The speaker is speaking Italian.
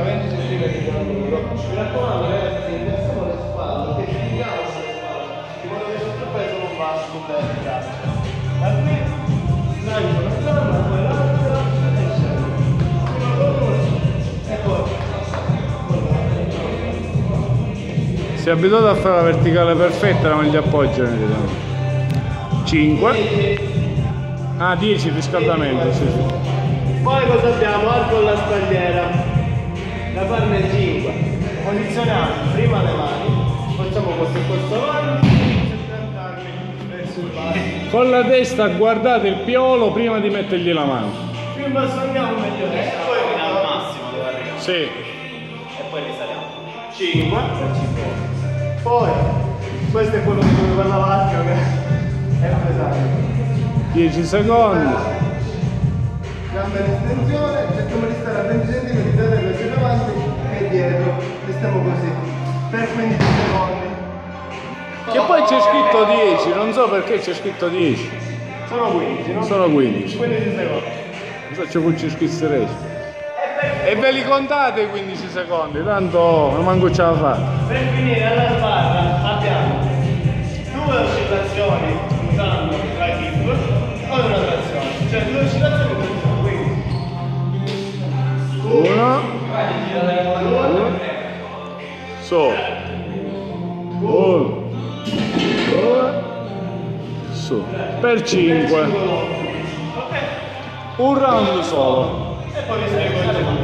20 cm da numero. Mi raccomando ragazzi, inversiamo le spalle, perché ci diamo sulle spalle, in modo che il nostro peso non va sulle piastre. Da qui, slancio una gamba, poi l'altra e scendo. Prima con uno e poi. Si è abituato a fare la verticale perfetta, non gli appoggiano. 5. Ah, 10 riscaldamento, sì, sì. Poi cosa abbiamo? Arco alla spalliera. Da farne 5. Posizioniamo prima le mani, facciamo questo passo avanti e piantarmi verso il basso. Con la testa guardate il piolo prima di mettergli la mano. Più in basso andiamo meglio è. E poi fino al massimo dove arriviamo. Sì. E poi risaliamo. 5. Poi, questo è quello di cui parlava Alfio che è pesante. 10 secondi. Gambe in estensione, cerchiamo di stare a 20 cm da verso in avanti e dietro. E stiamo così, per 15 secondi. Che poi c'è scritto 10, non so perché c'è scritto 10. Sono 15, no? Sono 15. 15 secondi. Non so, c'è c'è scritto 10. E ve li contate i 15 secondi, tanto non manco ce la fa. Per finire alla sbarra abbiamo 2 oscillazioni usando la hip o una trazione, cioè 2 oscillazioni e trazione, quindi 1, su, 1, 2, su, per 5. Un round solo. e poi vi spiego il